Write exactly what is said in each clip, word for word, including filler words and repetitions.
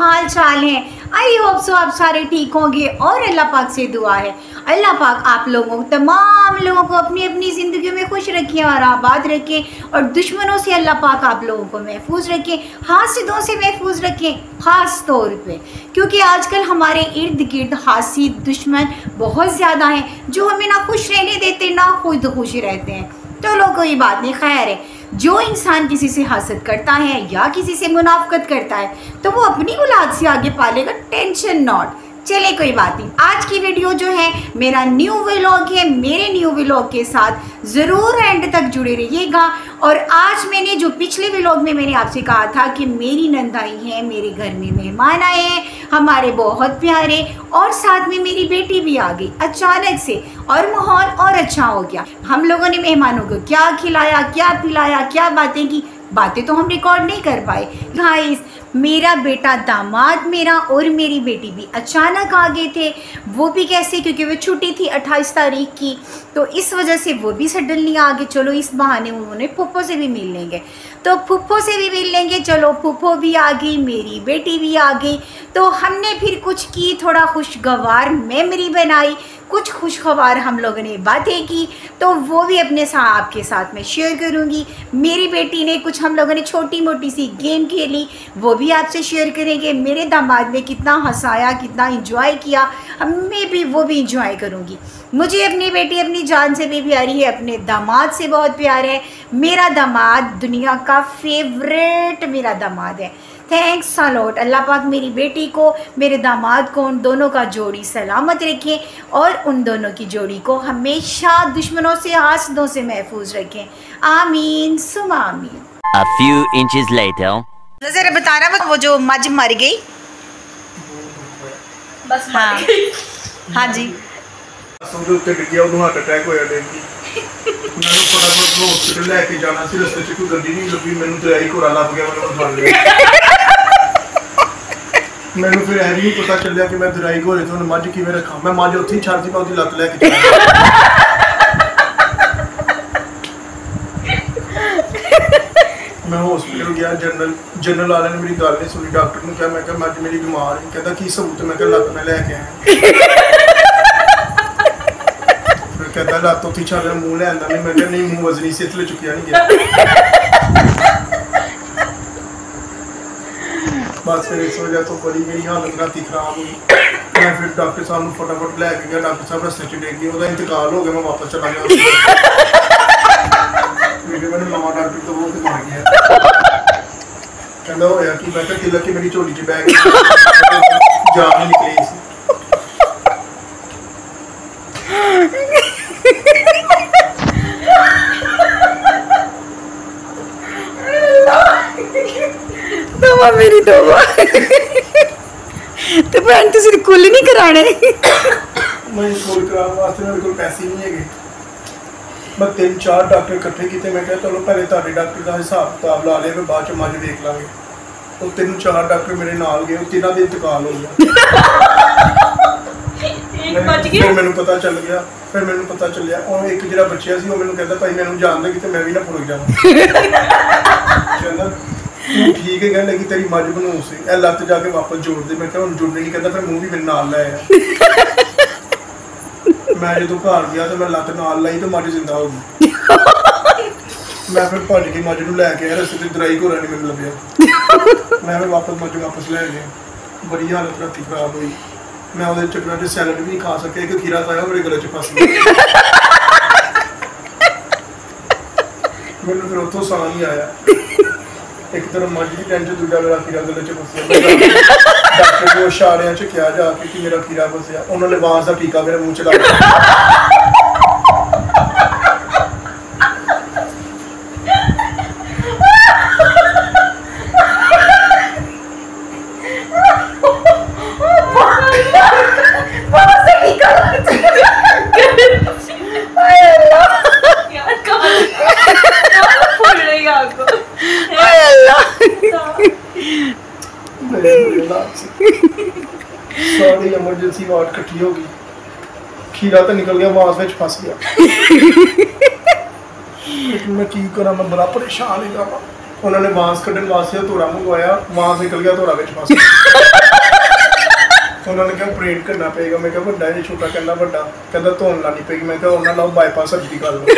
हाल चाल है। I hope so आप सारे ठीक होंगे और अल्लाह पाक से दुआ है अल्लाह पाक आप लोगों तमाम लोगों को अपनी अपनी ज़िंदगी में खुश रखें और आबाद रखें और दुश्मनों से अल्लाह पाक आप लोगों को महफूज रखें, हासिदों से महफूज रखें ख़ास तौर पे, क्योंकि आजकल हमारे इर्द गिर्द हासिद दुश्मन बहुत ज़्यादा हैं जो हमें ना खुश रहने देते ना खुद खुश रहते हैं। चलो कोई बात नहीं, खैर है। जो इंसान किसी से हसद करता है या किसी से मुनाफकत करता है तो वो अपनी औलाद से आगे पालेगा, टेंशन नॉट। चले कोई बात नहीं। आज की वीडियो जो है मेरा न्यू व्लॉग है, मेरे न्यू व्लॉग के साथ ज़रूर एंड तक जुड़े रहिएगा। और आज मैंने जो पिछले व्लॉग में मैंने आपसे कहा था कि मेरी नंद आई है, मेरे घर में मेहमान आए हैं हमारे बहुत प्यारे, और साथ में मेरी बेटी भी आ गई अचानक से और माहौल और अच्छा हो गया। हम लोगों ने मेहमानों को क्या खिलाया, क्या पिलाया, क्या बातें की, बातें तो हम रिकॉर्ड नहीं कर पाए। गाइस मेरा बेटा दामाद मेरा और मेरी बेटी भी अचानक आ गए थे। वो भी कैसे, क्योंकि वो छुट्टी थी अट्ठाईस तारीख की, तो इस वजह से वो भी सडनली आ गए। चलो इस बहाने उन्होंने फूफो से भी मिल लेंगे, तो फूफो से भी मिल लेंगे। चलो फूफो भी आ गई, मेरी बेटी भी आ गई, तो हमने फिर कुछ की, थोड़ा खुशगवार मेमोरी बनाई, कुछ खुशगवार हम लोगों ने बातें की, तो वो भी अपने साथ आपके साथ में शेयर करूंगी। मेरी बेटी ने कुछ, हम लोगों ने छोटी मोटी सी गेम खेली, वो भी आपसे शेयर करेंगे। मेरे दामाद ने कितना हंसाया, कितना इंजॉय किया, मैं भी वो भी इंजॉय करूंगी। मुझे अपनी बेटी अपनी जान से भी प्यारी है, अपने दामाद से बहुत प्यार है। मेरा दामाद दुनिया का फेवरेट मेरा दामाद है। Thanks a lot. अल्लाह पाक मेरी बेटी को, मेरे दामाद को, उन दोनों का जोड़ी सलामत रखें और उन दोनों की जोड़ी को हमेशा दुश्मनों से, हासदों से महफूज रखें। आमीन सुमा आमीन। A few inches later. जरा बताना वो जो मज मर गई बस हाँ हाँ जी समझो उत्ते डिग्गिया उन्होंने हार्ट अटैक होया डेंगी मैंने फटाफट हॉस्पिटल लेके जाना सी, रस्ते च कोई गड्डी नहीं लगी, मैंने तो यही घोड़ा लग गया, मैंने फड़ लिया। मैंने फिर यह नहीं पता चलिया कि मैं दराई घोड़े तो मझ किवें रखा, मैं मझ उत्थे ही छड़ दी, मैं उसकी लत्त लैके चला। मैं हॉस्पिटल गया, जनरल जनरल वाले ने मेरी गल नहीं सुनी, डॉक्टर ने कहा, मैं कहा मझ मेरी बीमार है, कहता की सबूत, मैं कहा लत्त मैं लैके आया, कहता लत्त उत्थे छड़ मूँह ले आंदा नहीं, मैं कहा नहीं मूँह वजनी से इसलिए चुकिया नहीं गया। बस फिर इस वजह तो बड़ी मेरी हालत रात खराब हुई। मैं फिर डॉक्टर साहब ने फटाफट लैके गया, डॉक्टर साहब रस्ते च डिग गए, उसका इंतकाल हो गया, मैं वापस चला गया। मैंने नवा डॉक्टर तो वो मर गया, कहता होया कि मैं तिलक की मेरी झोली च बैग जान नहीं निकली सी। तोबा मेरी तोबा तो भैन तुसी कुल नहीं कराने। मैं कुल कराने वास्ते मेरे को पैसे नहीं है, मैं तीन चार डॉक्टर इकट्ठे किए, मैं कहा चलो पहले तुहाडे डॉक्टर का हिसाब किताब ला लिया, फिर बाद च मझ देख लांगे। तो तीन चार डॉक्टर मेरे नाल गए, तिन्हां दा इंतकाल हो गया। फिर मैनू पता चल गया, फिर मैनू पता चलिया और एक जिहड़ा बच्चा सी, वो मैनू कहता भाई मैनू जानदा कि मैं भी ना फुड़ जावां। कहंदा तू ठीक है, कहने लगी तेरी मझ बनूस सी, ए लत्त जाके वापस जोड़ दे। मैं कहा हुण जुड़ने नहीं, कहता फिर मूँह भी मेरे नाल लै आया। मैं जो घर गया तो मैं लत्त नाल लाई तो मझ जिंदा हो गई। मैं फिर भज के मझ नूं लैके आया, रस्ते च दराई घोड़ा नहीं मैनूं लभ्या, मैं फिर वापस मझ वापस लै गया। बड़ी हालत राती खराब हुई, मैं उहदे चक्करां च सैलड भी नहीं खा सकिया, एक खीरा खाया मेरे गले च फस गया। मैनूं फिर उत्थों साह नहीं आया, एक तरफ मझ की टेंशन, दूजा मेरा खीरा गले च फसिया। डॉक्टर को इशारियां च कहा जाके कि मेरा खीरा फसिया, उन्होंने बांस का टीका मेरे मुँह च ला दिया। सारी इमरजेंसी वार्ड इकट्ठी हो गई, खीरा तो निकल गया, मांस में फस गया। मैं की करा, मैं बड़ा परेशान है। उन्होंने मांस कढ़न वास्ते थोड़ा मंगवाया, मांस निकल गया, थोड़ा में फस गया। उन्होंने क्या ऑपरेट करना पेगा। मैं क्या बड़ा है छोटा, कहना बड़ा, कहता धोन लानी पेगी। मैं क्या उन्होंने लाओ बाईपास सर्जरी कर लो।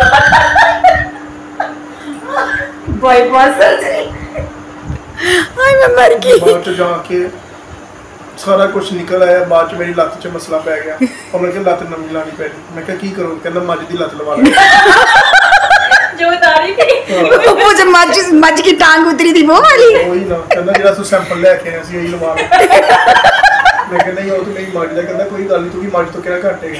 बाईपास सर्जरी हाय मैं मर गई। बाद च जाके सारा कुछ निकल आया। बाद च मेरी लत्त च मसला पै गया। उन्होंने क्या लत्त नवी लानी पैनी। मैं क्या की करूँ, कहना मझ दी लत्त लवा लो। जो तारी थी वो जब मज मज की टांग उतरी थी वो वाली वही ना, कहना जेड़ा तू सैंपल लेके आया सी यही लवा लो। मैं कहना नहीं, वो तो मेरी मझ दा। कहना कोई गल नहीं, तू भी मझ तो क्या घटेगा।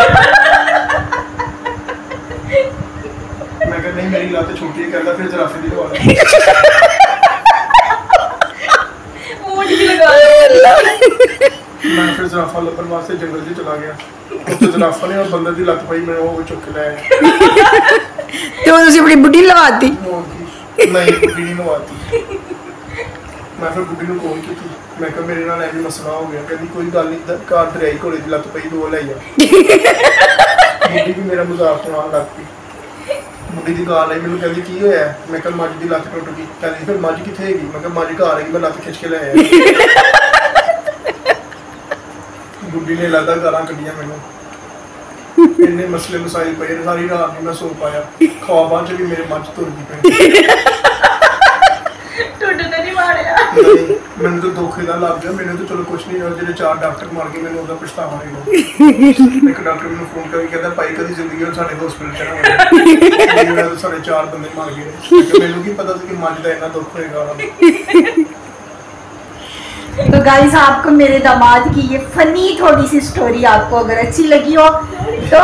मैं कहना नहीं मेरी लत्त छोटी है। कहता फिर जराफे दी लवा लो। मूड भी लगा मैं फिर जराफा लभन वास्ते जंगल च चला गया। उत्ते जराफा ने और बंदर दी लत्त पाई, मैं वो चुक के ले आया। तो तुसी अपनी बुढ़ी लवाती नहीं, बुढ़ी नहीं लवाती। मैं फिर बुढ़ी को कॉल की। मैं कहा मेरे नाल ऐसी मसला हो गया। कहती कोई गल नहीं, घर दरियाई घोड़े दी लत्त पई, दो ले जा। बुढ़ी भी मेरा मजाक उड़ान लग पई। बुढ़ी दी गाल आई, मैनूं कहती की होया। मैं कहा मझ दी लत्त टुट गई। कहती फिर मझ कित्थे हैगी। मैं कहा मझ घर हैगी, मैं लत्त खिंच के ले आया। बुढ़ी ने लगदा गालां कड्डियां मैनूं। इन्ने मसले मसाइल पे सारी रात नहीं मैं सो पाया। ख्वाबां च भी मेरे मझ तुरदी पई। टुट ते नहीं मारिया। मैंने तो धोखे दा लग गया। मैंने तो चलो कुछ नहीं होया, जेडे चार डॉक्टर मार गए मैंने ओदा पछतावा है। एक डॉक्टर मैंने फोन करके कहता भाई कदी जिंदगी में साडे हॉस्पिटल च ना आए। मेरा तो साडे चार बंदे मार गए। मैनूं की पता सी कि मझ दा इन्ना दुख होएगा। तो गाइस आपको मेरे दामाद की ये फनी थोड़ी सी स्टोरी आपको अगर अच्छी लगी हो तो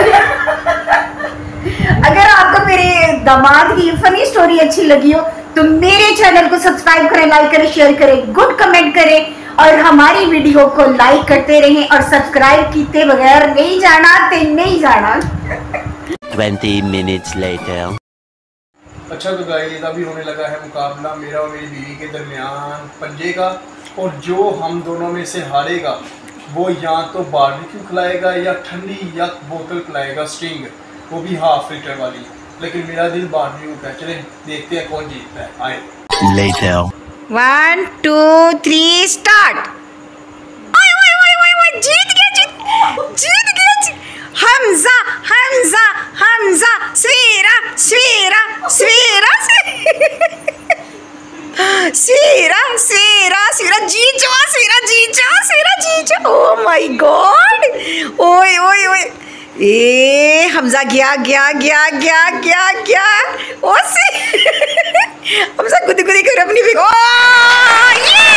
अगर आपको मेरे दामाद की ये फनी स्टोरी अच्छी लगी हो तो मेरे चैनल को सब्सक्राइब करें, लाइक करें, शेयर करें, गुड कमेंट करें और हमारी वीडियो को लाइक करते रहें और सब्सक्राइब किए बगैर नहीं जाना ते नहीं जाना। Twenty minutes later. अच्छा तो गाइस अभी होने लगा है मुकाबला मेरा और मेरी बीवी के दरमियान पंजे का। और जो हम दोनों में से हारेगा वो या तो बारबेक्यू खिलाएगा या ठंडी या बोतल खिलाएगा स्ट्रिंग, वो भी हाफ लीटर वाली। लेकिन मेरा दिल बारबेक्यू का। चले देखते हैं कौन जीतता है। आए Later. One two three start. ओए ओए ओए ओए ओए जीत गया जीत जीत गया जीत। हमजा हमजा हमजा सवेरा सवेरा सवेरा सवेरा सवेरा सवेरा जीत जाओ सवेरा जीत जाओ सवेरा जीत जाओ। ओह माय गॉड ओए ओए ओए ए हमजा गया गया गया गया गया गया ओ से हमजा गुदगुदी कर अपनी भी। ओ ये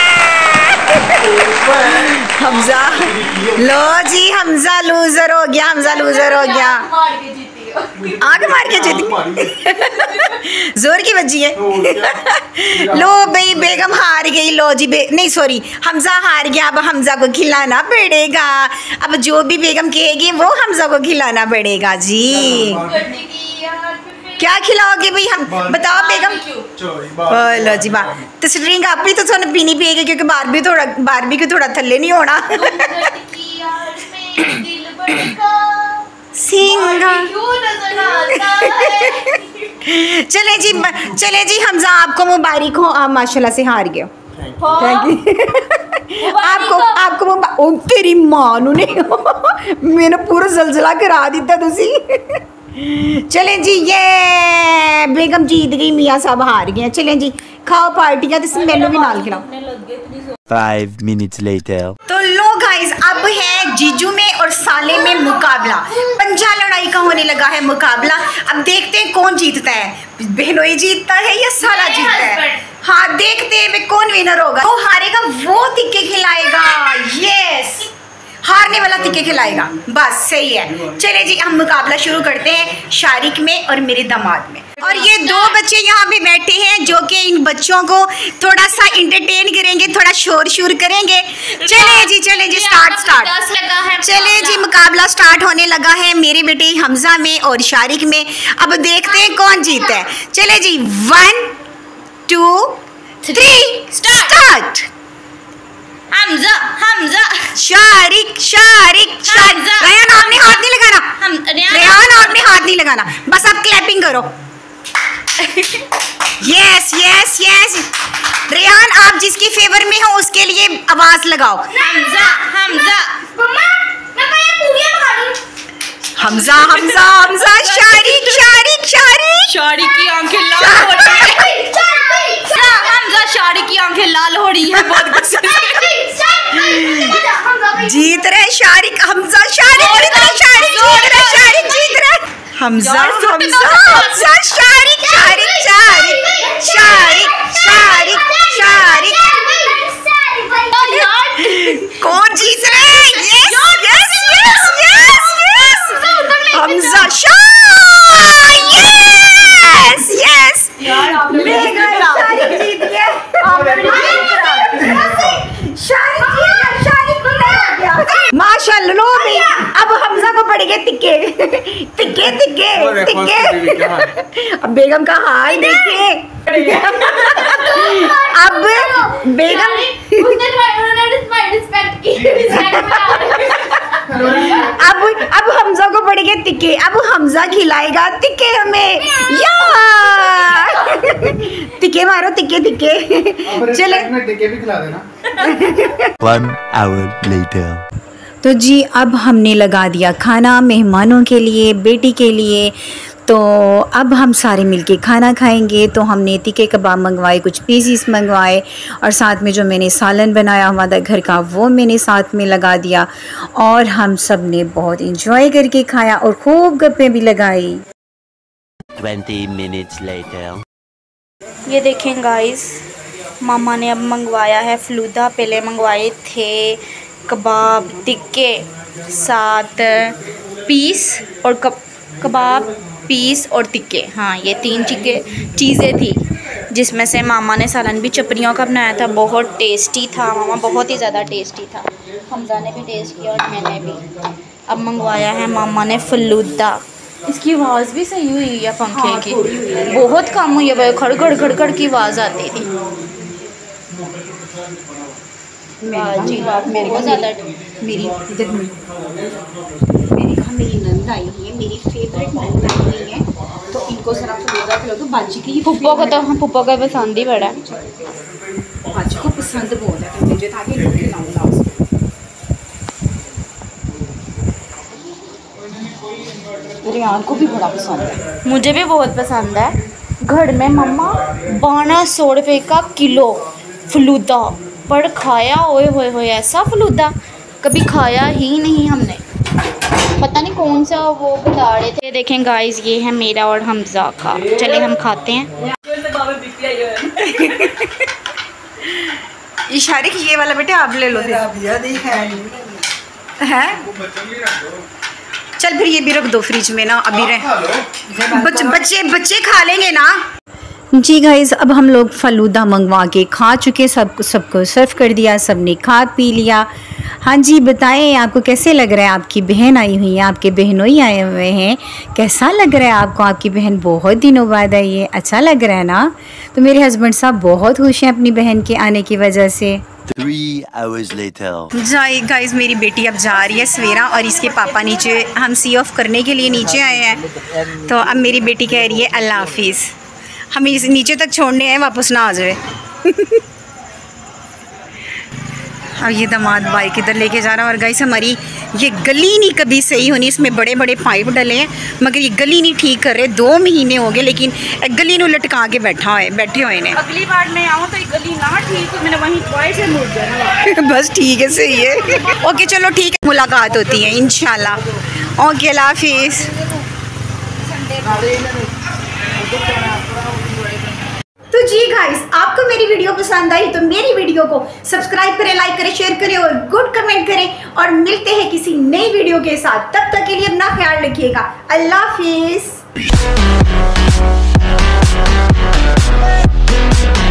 हमजा लो जी हमजा लूजर हो गया। हमजा लूजर हो गया। आग मार के जीती। जोर की बज्जी है। लो भाई बेगम हार गई। लो जी बे नहीं सॉरी हमजा हार गया। अब हमजा को खिलाना पड़ेगा। अब जो भी बेगम कहेगी वो हमजा को खिलाना पड़ेगा जी। क्या खिलाओगे भाई हम बताओ बेगम। लो जी वाह तो स्ट्रिंग आप ही तो थोड़ा पीनी पिएगी क्योंकि बारबी थोड़ा बारबी को थोड़ा थल्ले नहीं होना। चले जी चले जी हमजा आपको मुबारक हो। आप माशाल्लाह से हार गए। Thank you. आपको आपको ओ तेरी मां ने मैंने पूरा जलजला करा दिता तुसी। चलें जी ये बेगम जीत गई, मियाँ साहब हार गए। चलें जी खाओ पार्टियां तो मैनू भी नाल खिलाओ। Five minutes later. तो लो गाइस अब है जीजू में और साले में मुकाबला। पंजा लड़ाई का होने लगा है मुकाबला। अब देखते हैं कौन जीतता है, बहनोई जीतता है या साला जीतता है। हाँ देखते हैं कौन विनर होगा। तो हारेगा वो तिक्के खिलाएगा। यस हारने वाला तिक्के खिलाएगा। बस सही है। चले जी हम मुकाबला शुरू करते हैं शारिक में और मेरे दामाद में। और ये दो बच्चे यहाँ पे बैठे हैं जो कि इन बच्चों को थोड़ा सा इंटरटेन करेंगे, थोड़ा शोर शोर करेंगे। चले जी चले जी स्टार्ट स्टार्ट चले जी मुकाबला स्टार्ट होने लगा है मेरे बेटे हमजा में और शारिक में। अब देखते हैं कौन जीता है। चले जी one two three start. Hamza Hamza Shariq Shariq Shariq Rehan आपने हाथ नहीं लगाना। हम रेहान आपने हाथ नहीं लगाना। बस आप क्लैपिंग करो। Yes yes yes. रेहान आप जिसकी फेवर में हो उसके लिए आवाज लगाओ। हमजा हमजा हमजा हमजा हमजा। शारिक शारिक शारिक। शारिक की आंखें लाल हो रही है। हमजा शारिक की आंखें लाल हो रही है बहुत गुस्से से। जीत रहे शारिक। हमजा शारिक जीत रहे। शारिक जीत रहे। शारिक जीत रहे। हमजा हमजा हमजा। शारिक शारिक शारिक शारिक शारिक शारिक। कौन जीत रहे हैं? Yes yes yes yes yes. Hamza Shah. Yes yes. Shariq जीत गया। माशाल्लाह। लो भी अब हमजा को पड़ गए तिक्के तिक्के तिक्के तिक्के। अब बेगम का हाल देखिए। अब बेगम अब अब हमजा को पड़ गए तिक्के। अब हमजा खिलाएगा तिक्के हमें। यार तिक्के मारो तिक्के तिक्के। चले टिक्के भी खिला देना। One hour later. तो जी अब हमने लगा दिया खाना मेहमानों के लिए, बेटी के लिए। तो अब हम सारे मिलके खाना खाएंगे। तो हमने तिक्के कबाब मंगवाए, कुछ पीसीस मंगवाए और साथ में जो मैंने सालन बनाया हुआ था घर का वो मैंने साथ में लगा दिया। और हम सब ने बहुत इंजॉय करके खाया और खूब गप्पे भी लगाई। Twenty minutes later. ये देखें गाइस, मामा ने अब मंगवाया है फलूदा। पहले मंगवाए थे कबाब, टिक्के, साथ पीस और कब कबाब, पीस और टिक्के। हाँ ये तीन चिक्के चीज़ें थी जिसमें से मामा ने सालन भी चपरियों का बनाया था। बहुत टेस्टी था मामा, बहुत ही ज़्यादा टेस्टी था। हमजा ने भी टेस्ट किया और मैंने भी। अब मंगवाया है मामा ने फलूदा। इसकी आवाज़ भी सही हुई है पंखे हाँ, की बहुत कम हुई है। खड़ खड़ खड़ खड़ की आवाज़ आती थी। जी बहुत ज़्यादा। मेरी इधर मेरी कहा मेरी नंद आई हुई है, मेरी फेवरेट नंद आई हुई है। तो इनको जरा फलूदा खिला दो। बाजी की पुप्पो को तो हाँ पुप्पो का पसंद ही बड़ा है। बाजी को पसंद बहुत है मुझे, ताकि लोग खिलाऊंगा उसको। रेहान को भी बड़ा पसंद है। मुझे भी बहुत पसंद है। घर में मम्मा बारह सौ रुपये का किलो फलूदा पर खाया। ओए होए होए ऐसा फलूदा कभी खाया ही नहीं हमने। पता नहीं कौन सा वो बता रहे थे। देखें गाइस ये है मेरा और हमजा का। चले हम खाते हैं। शारिक ये वाला बेटे आप ले लो। है चल फिर ये भी रख दो फ्रिज में ना। अभी रहे बच, बच्चे बच्चे खा लेंगे ना। जी गाइस अब हम लोग फलूदा मंगवा के खा चुके। सबको सबको सर्व कर दिया, सबने खा पी लिया। हाँ जी बताएं आपको कैसे लग रहा है। आपकी बहन आई हुई है, आपके बहनोई आए हुए हैं। कैसा लग रहा है आपको? आपकी बहन बहुत दिनों बाद आई है। अच्छा लग रहा है ना? तो मेरे हस्बैंड साहब बहुत खुश हैं अपनी बहन के आने की वजह से। Three hours later. जाए गाइस मेरी बेटी अब जा रही है सवेरा और इसके पापा नीचे हम सी ऑफ करने के लिए नीचे आए हैं। तो अब मेरी बेटी कह रही है अल्लाह हाफिज़। हम इस नीचे तक छोड़ने आए, वापस ना आ जाए। अब ये दामाद बाइक इधर लेके जा रहा है। और गाइस हमारी ये गली नहीं कभी सही होनी। इसमें बड़े बड़े पाइप डले हैं मगर ये गली नहीं ठीक कर रहे। दो महीने हो गए लेकिन गली नू लटका के बैठा है बैठे हुए ने। अगली बार मैं आऊँ तो ये गली ना ठीक तो मैंने वहीं वाइट से मुड़ जाना। बस ठीक है सही है। ओके चलो ठीक है, मुलाकात होती है इंशाल्लाह। ओके अल्लाह हाफिज़। तो जी गाइस आपको मेरी वीडियो पसंद आई तो मेरी वीडियो को सब्सक्राइब करें, लाइक करें, शेयर करें और गुड कमेंट करें। और मिलते हैं किसी नई वीडियो के साथ। तब तक के लिए अपना ख्याल रखिएगा। अल्लाह हाफिज़।